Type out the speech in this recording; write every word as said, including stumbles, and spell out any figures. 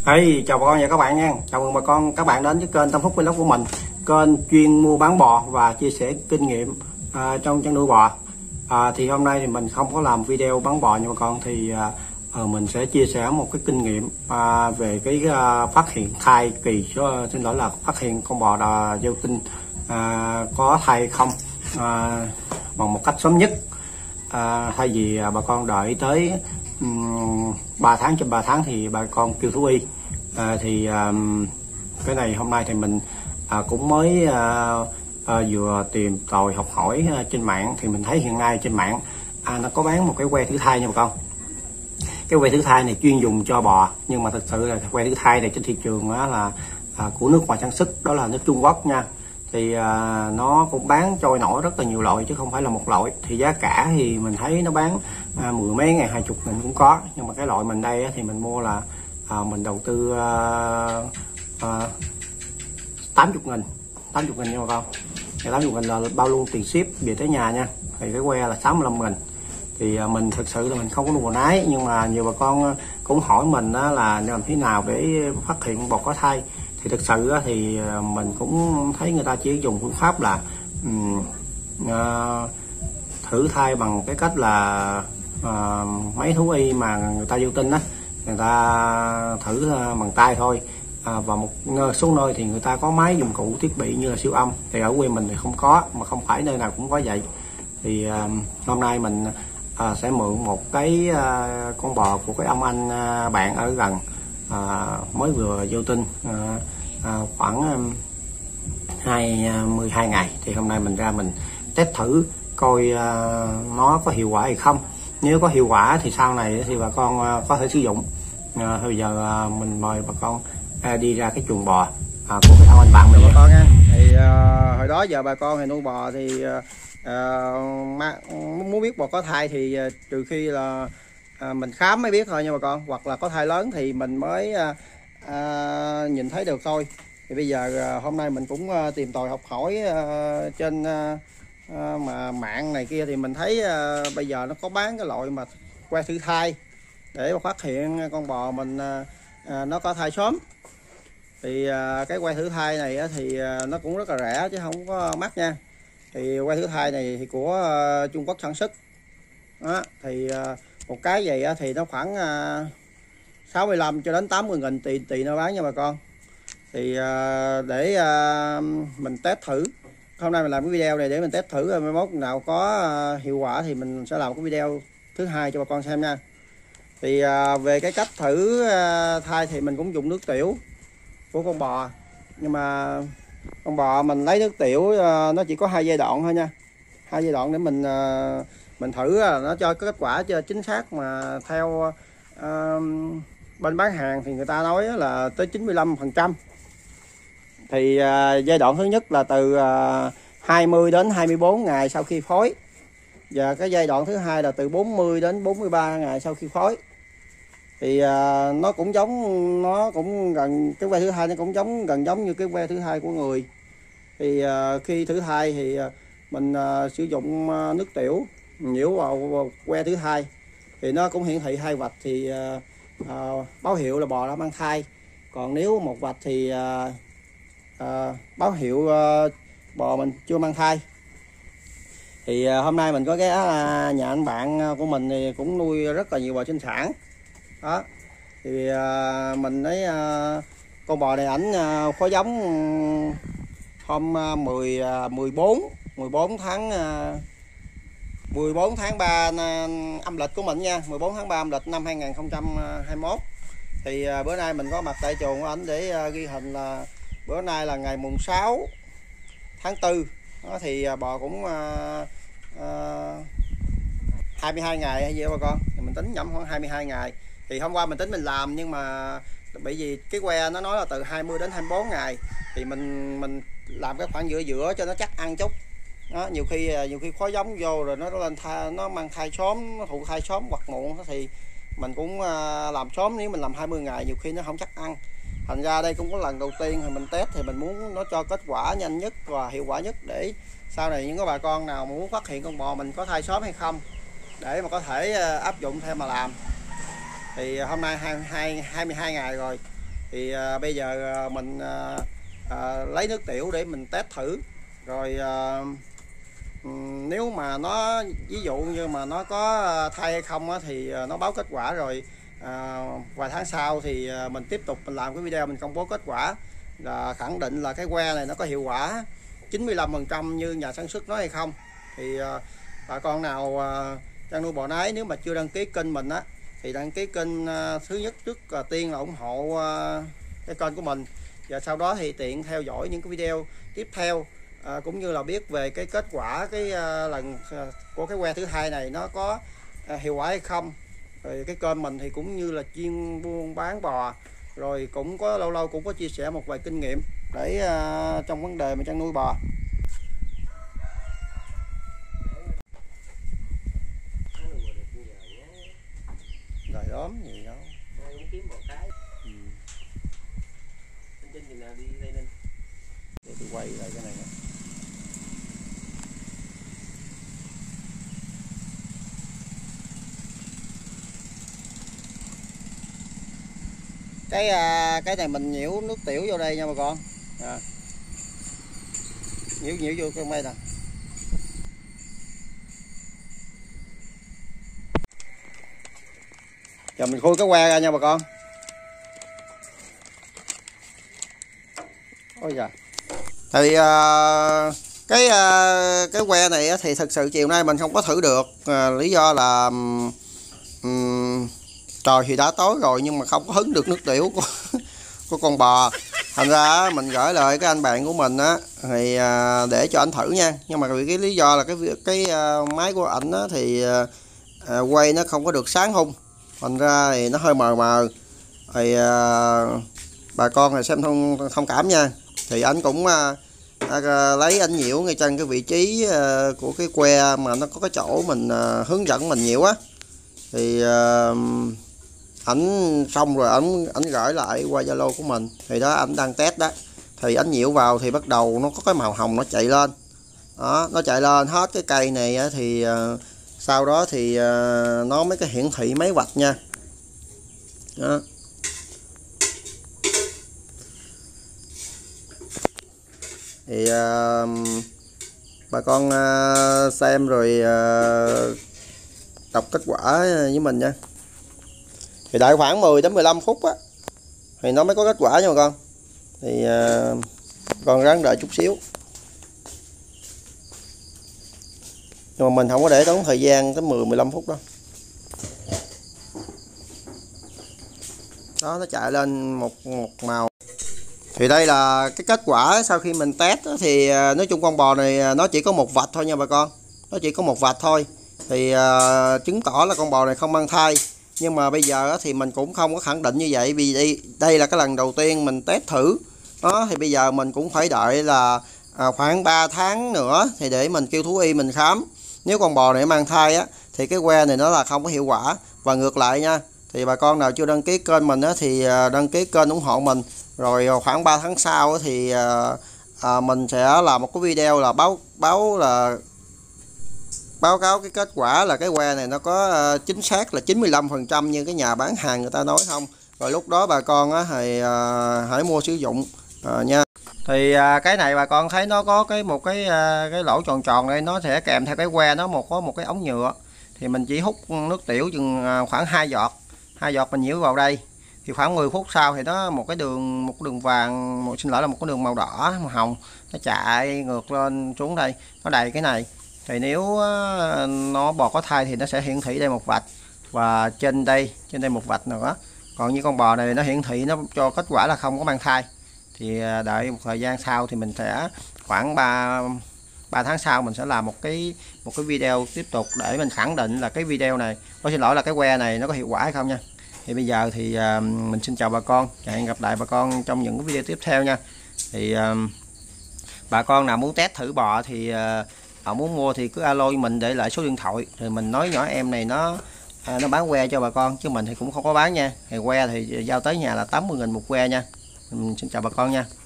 Hey, chào bà con và các bạn nha. Chào mừng bà con các bạn đến với kênh Tâm Phúc Vlog của mình, kênh chuyên mua bán bò và chia sẻ kinh nghiệm à, trong chăn nuôi bò. À, thì hôm nay thì mình không có làm video bán bò nha bà con, thì à, à, mình sẽ chia sẻ một cái kinh nghiệm à, về cái à, phát hiện thai kỳ số xin lỗi là phát hiện con bò đà gieo tinh à, có thai không à, bằng một cách sớm nhất, à, thay vì à, bà con đợi tới um, ba tháng trên ba tháng thì bà con kêu thú y. À, thì à, cái này hôm nay thì mình à, cũng mới à, à, vừa tìm tòi học hỏi à, trên mạng, thì mình thấy hiện nay trên mạng à, nó có bán một cái que thử thai nha bà con. Cái que thử thai này chuyên dùng cho bò, nhưng mà thực sự là que thử thai này trên thị trường đó là à, của nước ngoài sản xuất, đó là nước Trung Quốc nha. Thì à, nó cũng bán trôi nổi rất là nhiều loại chứ không phải là một loại. Thì giá cả thì mình thấy nó bán à, mười mấy ngàn, hai chục nghìn cũng có, nhưng mà cái loại mình đây á, thì mình mua là à, mình đầu tư à, à, tám mươi nghìn tám mươi nghìn nha bà con. tám mươi nghìn là bao luôn tiền ship về tới nhà nha. Thì cái que là sáu mươi lăm nghìn. Thì à, mình thực sự là mình không có nuôi bò nái, nhưng mà nhiều bà con cũng hỏi mình đó là làm thế nào để phát hiện bò có thai. Thì thực sự á, thì mình cũng thấy người ta chỉ dùng phương pháp là um, uh, thử thai bằng cái cách là uh, máy thú y mà người ta vô tinh á, người ta thử uh, bằng tay thôi. À, và một nơi, số nơi thì người ta có máy dụng cụ thiết bị như là siêu âm, thì ở quê mình thì không có, mà không phải nơi nào cũng có vậy. Thì uh, hôm nay mình uh, sẽ mượn một cái uh, con bò của cái ông anh uh, bạn ở gần, uh, mới vừa vô tinh uh, uh, khoảng um, hai mươi hai ngày. Thì hôm nay mình ra mình test thử coi uh, nó có hiệu quả hay không. Nếu có hiệu quả thì sau này thì bà con uh, có thể sử dụng. Uh, bây giờ uh, mình mời bà con uh, đi ra cái chuồng bò uh, của cái ông anh bạn mình bà con nha. Thì uh, hồi đó giờ bà con thì nuôi bò thì uh, uh, muốn biết bò có thai thì uh, trừ khi là uh, mình khám mới biết thôi nha bà con, hoặc là có thai lớn thì mình mới uh, uh, nhìn thấy được thôi. Thì bây giờ uh, hôm nay mình cũng uh, tìm tòi học hỏi uh, trên uh, uh, mà mạng này kia, thì mình thấy uh, bây giờ nó có bán cái loại mà que thử thai để mà phát hiện con bò mình uh, uh, nó có thai sớm. Thì uh, cái que thử thai này uh, thì uh, nó cũng rất là rẻ chứ không có mắc nha. Thì que thử thai này thì của uh, Trung Quốc sản xuất đó. Thì uh, một cái vậy uh, thì nó khoảng uh, sáu mươi lăm cho đến tám mươi nghìn tùy tùy nó bán nha bà con. Thì uh, để uh, mình test thử. Hôm nay mình làm cái video này để mình test thử, mai mốt nào có uh, hiệu quả thì mình sẽ làm cái video thứ hai cho bà con xem nha. Thì uh, về cái cách thử uh, thai thì mình cũng dùng nước tiểu của con bò, nhưng mà con bò mình lấy nước tiểu uh, nó chỉ có hai giai đoạn thôi nha, hai giai đoạn để mình uh, mình thử uh, nó cho kết quả cho chính xác. Mà theo uh, bên bán hàng thì người ta nói là tới chín mươi lăm phần trăm. Thì uh, giai đoạn thứ nhất là từ uh, hai mươi đến hai mươi bốn ngày sau khi phối, và cái giai đoạn thứ hai là từ bốn mươi đến bốn mươi ba ngày sau khi phối. Thì uh, nó cũng giống, nó cũng gần, cái que thứ hai nó cũng giống gần giống như cái que thứ hai của người. Thì uh, khi thử thai thì uh, mình uh, sử dụng uh, nước tiểu nhiễu vào, vào que thử thai, thì nó cũng hiển thị hai vạch, thì uh, uh, báo hiệu là bò đã mang thai. Còn nếu một vạch thì uh, uh, báo hiệu uh, bò mình chưa mang thai. Thì uh, hôm nay mình có cái uh, nhà anh bạn của mình thì cũng nuôi rất là nhiều bò sinh sản đó. Thì uh, mình thấy uh, con bò này ảnh uh, có giống hôm uh, mười, uh, mười bốn mười bốn tháng uh, mười bốn tháng ba uh, âm lịch của mình nha, mười bốn tháng ba âm lịch năm hai nghìn không trăm hai mươi mốt. Thì uh, bữa nay mình có mặt tại chuồng của ảnh để uh, ghi hình là bữa nay là ngày mùng sáu tháng tư đó. Thì uh, bò cũng uh, uh, hai mươi hai ngày hay gì đó bà con, thì mình tính nhẩm khoảng hai mươi hai ngày. Thì hôm qua mình tính mình làm, nhưng mà bởi vì cái que nó nói là từ hai mươi đến hai mươi bốn ngày, thì mình mình làm cái khoảng giữa giữa cho nó chắc ăn chút đó. Nhiều khi nhiều khi khó giống vô rồi nó lên thai, nó mang thai sớm, nó thụ thai sớm hoặc muộn thì mình cũng làm sớm. Nếu mình làm hai mươi ngày nhiều khi nó không chắc ăn. Thành ra đây cũng có lần đầu tiên thì mình test, thì mình muốn nó cho kết quả nhanh nhất và hiệu quả nhất, để sau này những cái bà con nào muốn phát hiện con bò mình có thai sớm hay không, để mà có thể áp dụng theo mà làm. Thì hôm nay hai mươi hai ngày rồi, Thì à, bây giờ à, mình à, à, lấy nước tiểu để mình test thử rồi. À, nếu mà nó ví dụ như mà nó có thai hay không á, thì nó báo kết quả rồi. À, vài tháng sau thì mình tiếp tục mình làm cái video mình công bố kết quả là khẳng định là cái que này nó có hiệu quả chín mươi lăm phần trăm như nhà sản xuất nói hay không. Thì à, bà con nào à, chăn nuôi bò nái nếu mà chưa đăng ký kênh mình á thì đăng ký kênh. À, thứ nhất trước à, tiên là ủng hộ à, cái kênh của mình, và sau đó thì tiện theo dõi những cái video tiếp theo. À, cũng như là biết về cái kết quả cái à, lần à, của cái que thứ hai này nó có à, hiệu quả hay không. Rồi cái kênh mình thì cũng như là chuyên buôn bán bò, rồi cũng có lâu lâu cũng có chia sẻ một vài kinh nghiệm để à, trong vấn đề mà chăn nuôi bò. Rồi ốm gì đâu cũng kiếm một cái. Ừ. Trên chừng nào đi đây lên để tôi quay lại cái này nè. Cái à, cái này mình nhiễu nước tiểu vô đây nha bà con. À. Nhiễu nhiễu vô con đây nè. Giờ mình khui cái que ra nha bà con. Ôi giời. Thì uh, cái uh, cái que này thì thực sự chiều nay mình không có thử được. Uh, lý do là um, trời thì đã tối rồi nhưng mà không có hứng được nước tiểu của, của con bò. Thành ra mình gửi lời cái anh bạn của mình á thì uh, để cho anh thử nha. Nhưng mà vì cái lý do là cái cái uh, máy của ảnh á thì uh, quay nó không có được sáng hung. Thành ra thì nó hơi mờ mờ. Thì uh, bà con này xem thông thông cảm nha. Thì anh cũng uh, uh, lấy anh nhiễu ngay trên cái vị trí uh, của cái que mà nó có cái chỗ mình uh, hướng dẫn mình nhiễu á. Thì uh, ảnh xong rồi ảnh ảnh gửi lại qua Zalo của mình. Thì đó ảnh đang test đó. Thì ảnh nhiễu vào thì bắt đầu nó có cái màu hồng nó chạy lên. Đó, nó chạy lên hết cái cây này á, thì uh, sau đó thì uh, nó mới cái hiển thị mấy vạch nha. Đó. Thì uh, bà con uh, xem rồi uh, đọc kết quả với mình nha. Thì đợi khoảng mười đến mười lăm phút á thì nó mới có kết quả nha bà con. Thì uh, con ráng đợi chút xíu. Nhưng mà mình không có để tốn thời gian tới mười mười lăm phút đâu. Đó, nó chạy lên một một màu. Thì đây là cái kết quả sau khi mình test đó, thì nói chung con bò này nó chỉ có một vạch thôi nha bà con. Nó chỉ có một vạch thôi. Thì uh, chứng tỏ là con bò này không mang thai. Nhưng mà bây giờ thì mình cũng không có khẳng định như vậy, vì đây, đây là cái lần đầu tiên mình test thử. Đó, thì bây giờ mình cũng phải đợi là à, khoảng ba tháng nữa thì để mình kêu thú y mình khám. Nếu con bò này mang thai á thì cái que này nó là không có hiệu quả. Và ngược lại nha, thì bà con nào chưa đăng ký kênh mình á thì đăng ký kênh ủng hộ mình. Rồi khoảng ba tháng sau thì à, à, mình sẽ làm một cái video là báo báo là báo cáo cái kết quả là cái que này nó có uh, chính xác là chín mươi lăm phần trăm như cái nhà bán hàng người ta nói không. Rồi lúc đó bà con á thì uh, hãy mua sử dụng uh, nha. Thì uh, cái này bà con thấy nó có cái một cái uh, cái lỗ tròn tròn đây, nó sẽ kèm theo cái que nó một có một cái ống nhựa. Thì mình chỉ hút nước tiểu chừng uh, khoảng hai giọt, hai giọt mình nhiễu vào đây. Thì khoảng mười phút sau thì nó một cái đường một cái đường vàng, một xin lỗi là một cái đường màu đỏ màu hồng, nó chạy ngược lên xuống đây, nó đầy cái này. Thì nếu nó bò có thai thì nó sẽ hiển thị đây một vạch, và trên đây trên đây một vạch nữa. Còn như con bò này nó hiển thị nó cho kết quả là không có mang thai. Thì đợi một thời gian sau thì mình sẽ khoảng ba ba tháng sau mình sẽ làm một cái một cái video tiếp tục để mình khẳng định là cái video này, có xin lỗi là cái que này nó có hiệu quả hay không nha. Thì bây giờ thì mình xin chào bà con và hẹn gặp lại bà con trong những cái video tiếp theo nha. Thì bà con nào muốn test thử bò thì họ muốn mua thì cứ alo mình để lại số điện thoại, rồi mình nói nhỏ em này nó à, nó bán que cho bà con, chứ mình thì cũng không có bán nha. Thì que thì giao tới nhà là tám mươi nghìn một que nha. Mình xin chào bà con nha.